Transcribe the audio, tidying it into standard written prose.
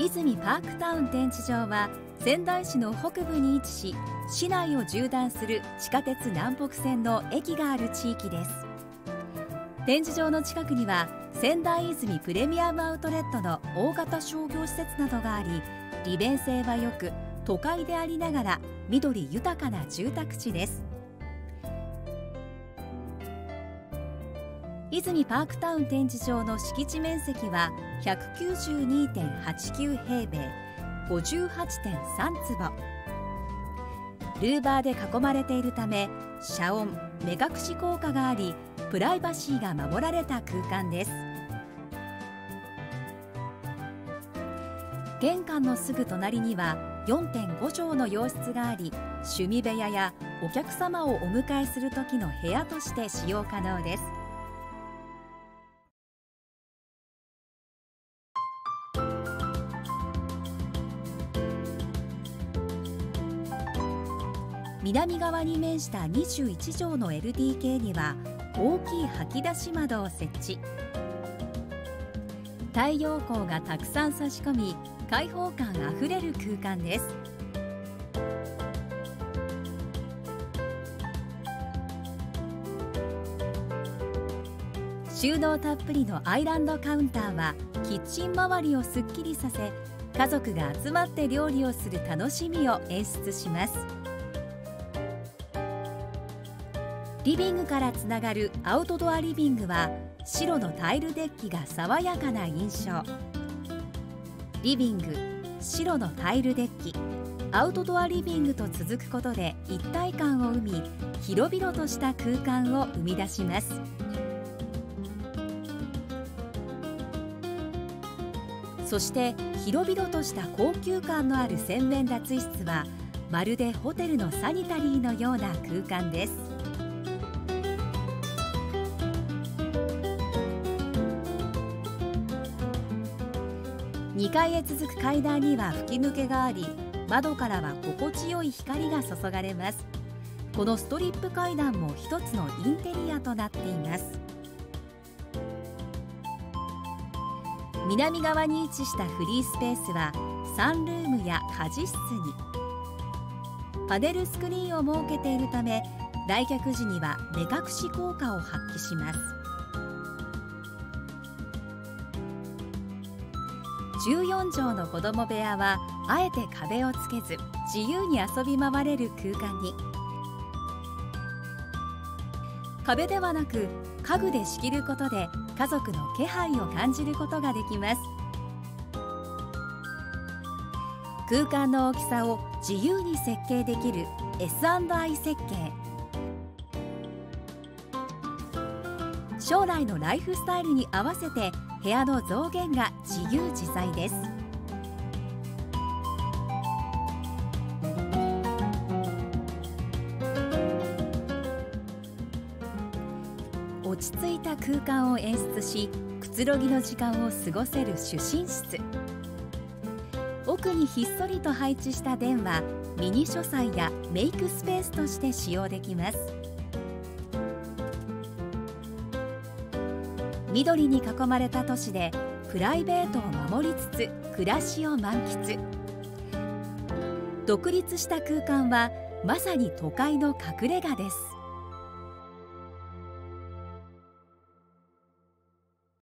泉パークタウン展示場は仙台市の北部に位置し、市内を縦断する地下鉄南北線の駅がある地域です。展示場の近くには仙台泉プレミアムアウトレットの大型商業施設などがあり、利便性は良く都会でありながら緑豊かな住宅地です。泉パークタウン展示場の敷地面積は 192.89 平米、58.3坪。ルーバーで囲まれているため、遮音・目隠し効果があり、プライバシーが守られた空間です。玄関のすぐ隣には 4.5 畳の洋室があり、趣味部屋やお客様をお迎えする時の部屋として使用可能です。南側に面した21畳の LDK には大きい掃き出し窓を設置。太陽光がたくさん差し込み、開放感あふれる空間です。収納たっぷりのアイランドカウンターはキッチン周りをすっきりさせ、家族が集まって料理をする楽しみを演出します。リビングからつながるアウトドアリビングは白のタイルデッキが爽やかな印象。リビング、白のタイルデッキ、アウトドアリビングと続くことで一体感を生み、広々とした空間を生み出します。そして広々とした高級感のある洗面脱衣室は、まるでホテルのサニタリーのような空間です。2階へ続く階段には吹き抜けがあり、窓からは心地よい光が注がれます。このストリップ階段も一つのインテリアとなっています。南側に位置したフリースペースはサンルームや家事室に。パネルスクリーンを設けているため、来客時には目隠し効果を発揮します。14畳の子ども部屋はあえて壁をつけず、自由に遊び回れる空間に。壁ではなく家具で仕切ることで家族の気配を感じることができます。空間の大きさを自由に設計できる S&I 設計。将来のライフスタイルに合わせて部屋の増減が自由自在です。落ち着いた空間を演出し、くつろぎの時間を過ごせる主寝室。奥にひっそりと配置した電話、ミニ書斎やメイクスペースとして使用できます。緑に囲まれた都市でプライベートを守りつつ暮らしを満喫。独立した空間はまさに都会の隠れ家です。